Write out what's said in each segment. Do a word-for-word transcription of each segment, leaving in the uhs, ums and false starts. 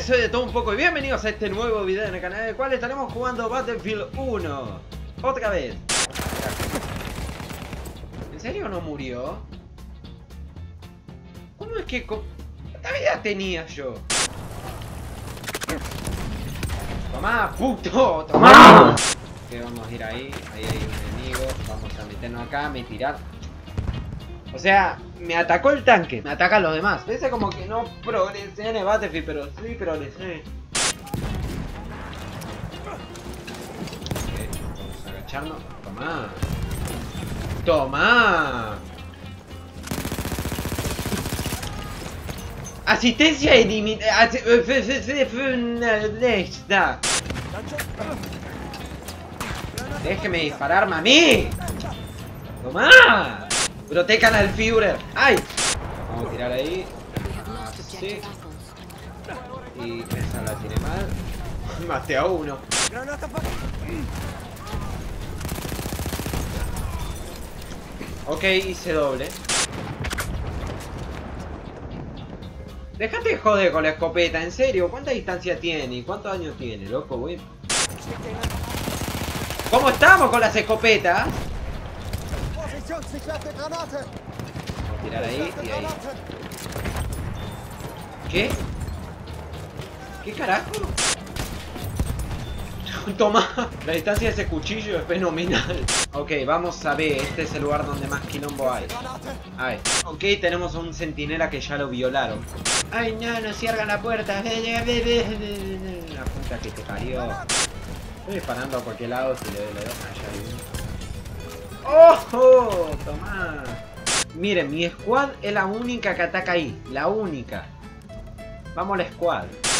soy de todo un poco y bienvenidos a este nuevo video en el canal en el cual estaremos jugando Battlefield uno. Otra vez. ¿En serio no murió? ¿Cómo es que... ¿Cuánta vida tenía yo? Tomá, puto, tomá. Ok, vamos a ir ahí. Ahí hay un enemigo. Vamos a meternos acá, me tirar. O sea, me atacó el tanque, me atacan los demás. Parece como que no progresé en el Battlefield, pero sí progresé. Ok, vamos a agacharnos. Tomá. Tomá. Asistencia ilimitada. Déjeme dispararme a mí. Tomá. Protejan al Führer. ¡Ay! Vamos a tirar ahí. Así. Y esa la tiré mal. Maté a uno. Ok, hice doble. Déjate de joder con la escopeta, en serio. ¿Cuánta distancia tiene? ¿Cuántos años tiene, loco? Voy... ¿Cómo estamos con las escopetas? Vamos a tirar ahí y ahí. ¿Qué? ¿Qué carajo? Toma. La distancia de ese cuchillo es fenomenal. Ok, vamos a ver. Este es el lugar donde más quilombo hay. Ay. Ok, tenemos a un centinela que ya lo violaron. Ay, no, no cierran la puerta. La puta que te parió. Estoy disparando a cualquier lado si le doy la allá hay uno. ¡Ojo! Tomá. Miren, mi squad es la única que ataca ahí. La única. Vamos a la squad.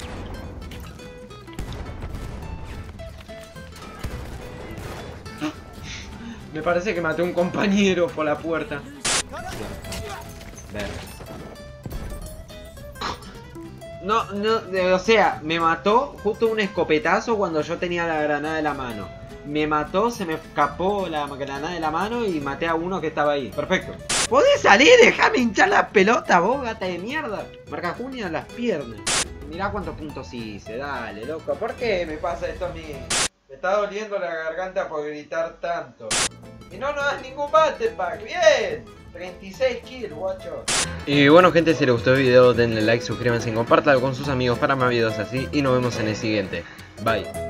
Me parece que maté a un compañero por la puerta. Ver. No, no, o sea, me mató justo un escopetazo cuando yo tenía la granada de la mano. Me mató, se me escapó la granada de la mano y maté a uno que estaba ahí. Perfecto. ¿Podés salir? Déjame hinchar la pelota, vos, gata de mierda. Marca junio en las piernas. Mirá cuántos puntos hice, dale, loco. ¿Por qué me pasa esto a mí? Me está doliendo la garganta por gritar tanto. Y no, no das ningún battle pack. ¡Bien! treinta y seis kills, guacho. Y bueno, gente, si les gustó el video, denle like, suscríbanse y compártanlo con sus amigos para más videos así. Y nos vemos en el siguiente. Bye.